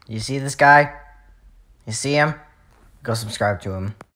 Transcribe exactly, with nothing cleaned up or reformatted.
You see this guy? You see him? Go subscribe to him.